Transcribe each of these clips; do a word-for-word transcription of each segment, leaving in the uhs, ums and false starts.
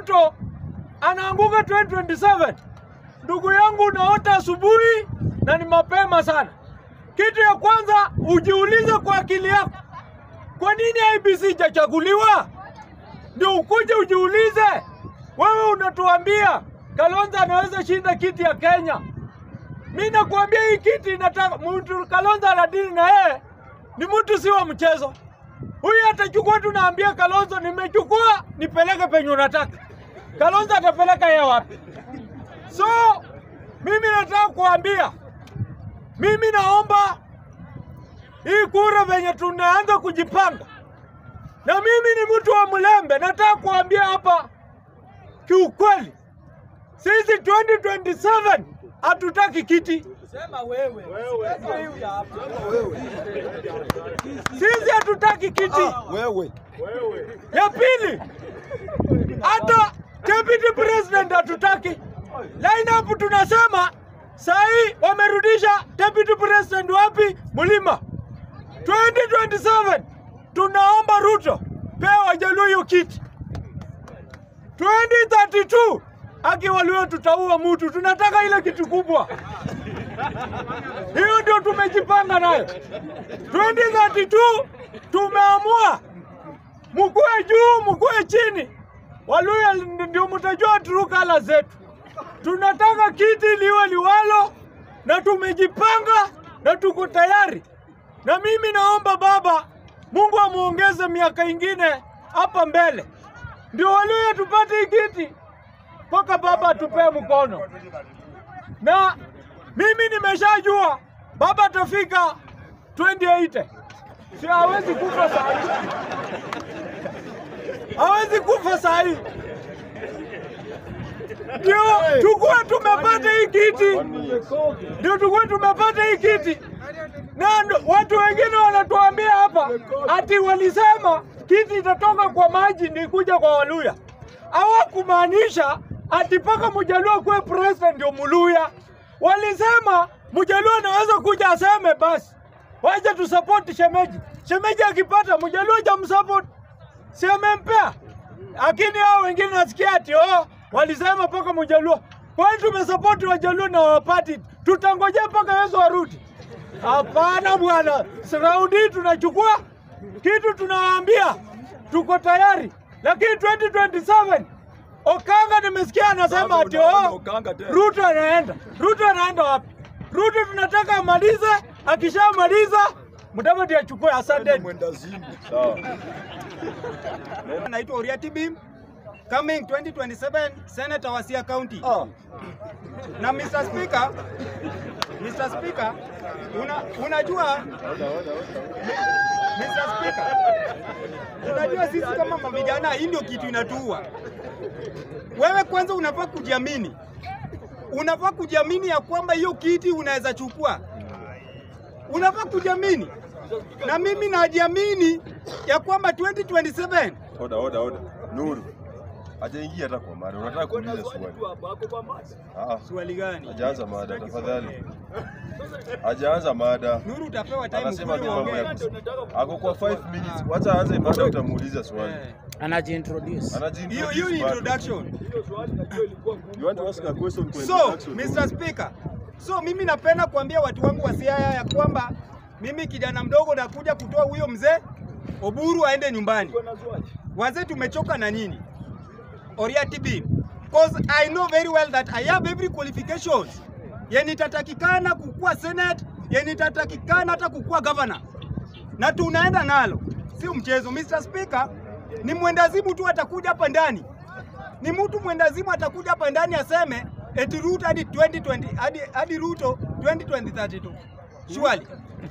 Ruto anaanguka twenty twenty-seven. Ndugu yangu, naota asubuhi na ni mapema sana. Kitu ya kwanza ujiulize kwa akili yako, kwa nini I B C hajachaguliwa? Ndio ukuje ujiulize. Wewe unatuambia Kalonzo anaweza shinda kiti ya Kenya. Mimi nakwambia hii kiti inataka mtu Kalonzo anadili na yeye. Ni mtu si wa mchezo. Huyu atachukua, tunaambia Kalonzo nimechukua, nipeleke penye unataka. Kalonzo atapeleka yeye wapi? So mimi nataka kuambia, mimi naomba hii kura venye tunaanza kujipanga. Na mimi ni mtu wa Mlembe, nataka kuambia hapa kiukweli, sisi twenty twenty-seven hatutaki kiti. Sema wewe. Wewe. Sisi hatutaki kiti. Wewe. Ya pili, hata deputy president hatutaki. Line up tunasema sahi wamerudisha deputy president wapi? Mlima. twenty twenty-seven tunaomba Ruto pea Wajaluo hiyo kiti. twenty thirty-two akiwaluo tutaua mtu, tunataka ile kitu kubwa. Hiyo ndio tumejipanga nayo. twenty thirty-two tumeamua mkue juu mkue chini. Waluo ndio mtajua true color zetu. Tunataka kiti liwe liwalo na tumejipanga na tuko tayari. Na mimi naomba baba, Mungu amuongeze miaka ingine hapa mbele. Ndio Waluo tupate hii kiti. Paka baba tupe mkono. Na mimi nimeshajua baba atafika twenty eighty. Si hawezi kufa saa hii. Hawezi kufa saa hii. Ndio tukue tumepata hii kiti. Ndio tukue tumepata hii kiti. Na watu wengine wanatuambia hapa ati walisema kiti itatoka kwa maji ni kuja kwa Waluya. Hawakumaanisha ati paka Mjaluo kuwe president ndio Mluya. Walisema Mjaluo anaweza kuja aseme basi waje tu support shemeji. Shemeji akipata Mjaluo jamsupport. Si amempea. Lakini hao wengine nasikia ati oh walisema paka Mjaluo. Kwani tumesupport Wajaluo na wapati, tutangojea paka Yesu arudi? Hapana bwana. Raundi tunachukua kitu, tunawaambia tuko tayari. Lakini twenty twenty-seven Okanga nimesikia anasema ati oh Ruto anaenda. Ruto anaenda wapi? Ruto tunataka amalize, akishamaliza Mudavadi achukue. Asante. Sawa. Naitwa Akiibiwa, coming twenty twenty-seven Senator wa Siaya County. Oh. Na Mister Speaker, Mister Speaker, una, unajua Mister Speaker, unajua sisi kama mavijana hii ndio kitu inatuua. Wewe kwanza unafaa kujiamini. Unafaa kujiamini ya kwamba hiyo kiti unaweza chukua. Unafaa kujiamini. Na mimi najiamini ya kwamba twenty twenty-seven. Oda oda oda. Nuru. Hajaingia hata kwa mada. Unataka kuuliza swali. Ah, swali gani? Hajaanza mada tafadhali. Hajaanza mada. Nuru utapewa time. Anasema tu mambo ya ako kwa five minutes. Wacha aanze mada utamuuliza swali. Anajiintroduce. Hiyo hiyo introduction. You want to ask a question for So, Mister Speaker. So mimi napenda kuambia watu wangu wa Siaya ya kwamba mimi kijana mdogo nakuja kutoa huyo mzee Oburu aende nyumbani. Wazee tumechoka na nini? Akiibiwa. Because I know very well that I have every qualifications. Yeni nitatakikana kukua Senate, yeni nitatakikana hata kukua governor. Na tunaenda nalo. Si mchezo. Mister Speaker, ni mwendazimu tu atakuja hapa ndani. Ni mtu mwendazimu atakuja hapa ndani aseme eti Ruto hadi twenty twenty hadi hadi Ruto twenty thirty-two. Surely.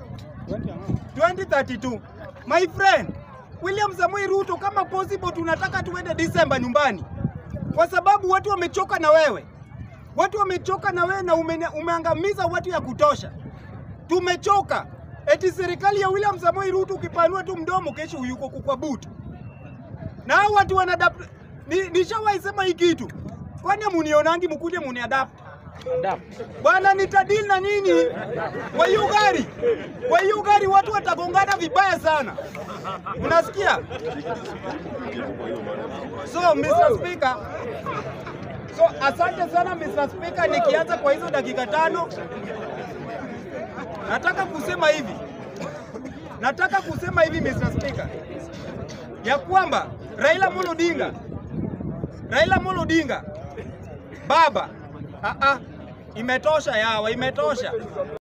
twenty thirty-two. My friend, William Samoei Ruto, kama possible tunataka tuende December nyumbani. Kwa sababu watu wamechoka na wewe. Watu wamechoka na wewe na ume, umeangamiza watu ya kutosha. Tumechoka. Eti serikali ya William Samoei Ruto ukipanua tu mdomo kesho yuko kwa butu. Na hao watu wanadapt ni nishawahi sema hii kitu. Kwani munionangi mkuje muniadapt? Bwana nitadili na nyinyi kwa hiyo gari. Kwa hiyo gari watu watagongana vibaya sana. Unasikia? So mister Speaker, so asante sana mister Speaker, nikianza kwa hizo dakika tano nataka kusema hivi. Nataka kusema hivi mister Speaker, ya kwamba Raila Amolo Odinga, Raila Amolo Odinga, baba, a a, imetosha yawa, imetosha.